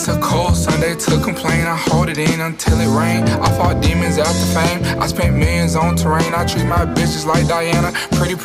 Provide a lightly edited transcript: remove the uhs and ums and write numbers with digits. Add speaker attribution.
Speaker 1: It's a cold Sunday to complain. I hold it in until it rain. I fought demons after fame. I spent millions on terrain. I treat my bitches like Diana. Pretty